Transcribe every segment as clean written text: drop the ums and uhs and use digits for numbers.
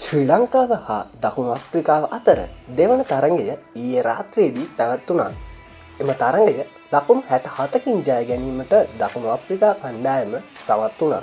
ශ්‍රී ලංකාව හා දකුණු අප්‍රිකාව අතර දෙවන තරඟය ඊයේ රාත්‍රියේදී පැවැත්වුණා. එම තරඟය ලකුණු 67කින් ජය ගැනීමට දකුණු අප්‍රිකා කණ්ඩායම සමත් වුණා.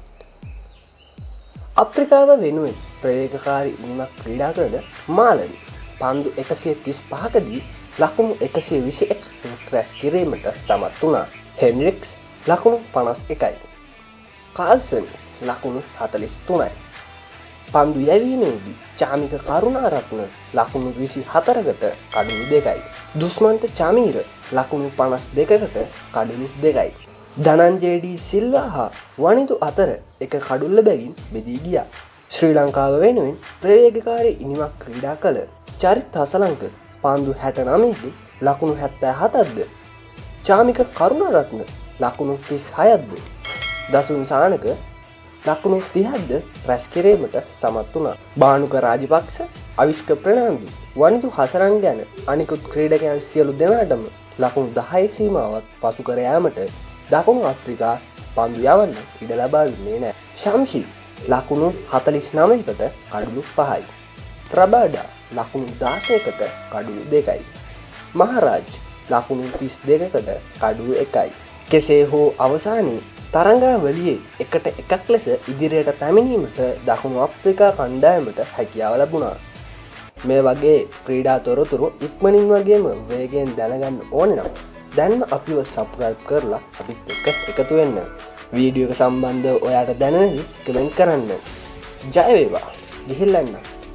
අප්‍රිකාව වෙනුවෙන් ප්‍රවේගකාරී ඉනිමක් ක්‍රීඩා කළ මාලවි පන්දු 135කදී ලකුණු 121 රැස් කිරීමට සමත් වුණා. හෙන්රික්ස් ලකුණු 51යි. කාල්සන් ලකුණු 43යි. පන්දු යැවීමේදී චාමික කරුණාරත්න ලකුණු 24කට කඩුළු 2යි. දුස්මන්ත චමීර ලකුණු 52කට කඩුළු 2යි. ධනංජය ඩී සිල්වා හා වනිදු අතර එක කඩුල්ල බැගින් බෙදී ගියා. ශ්‍රී ලංකාව වෙනුවෙන් ප්‍රවේගකාරී ඉනිමක් ක්‍රීඩා කළ චරිත් හසලංක පන්දු 69දී ලකුණු 77ක්ද, චාමික කරුණාරත්න ලකුණු 36ක්ද, දසුන් සානක ලකුණු 30ක්ද රැස් කිරීමට සමත් වුණා. බානුක රාජපක්ෂ, අවිෂ්ක ප්‍රනාන්දු, වනිදු හසරන් ගැන අනිකුත් ක්‍රීඩකයන් සියලු දෙනාටම ලකුණු 10 සීමාවත් පසු කර යාමට දකුණු අප්‍රිකා පන්දු යවන්න ඉඩ ලබා දුන්නේ නැහැ. ශම්ෂි ලකුණු 49කට කඩුළු 5යි. රබාඩා ලකුණු 16කට කඩුළු 2යි. මහරාජ් ලකුණු 32කට කඩුළු 1යි. කෙසේ හෝ අවසානයේ තරඟාවලියේ එකට එකක් ලෙස ඉදිරියට පැමිණීමට දකුණු අප්‍රිකා කණ්ඩායමට හැකියාව ලැබුණා. මේ වගේ ක්‍රීඩා තොරතුරු ඉක්මනින් වගේම වේගයෙන් දැනගන්න ඕනේ නම් දැන්ම අපිව සබ්ස්ක්‍රයිබ් කරලා අපිත් එක්ක එකතු වෙන්න. වීඩියෝ එක සම්බන්ධව ඔයාට දැනෙන කමෙන්ට් කරන්න. ජය වේවා. ගිහිල්ලා එන්න.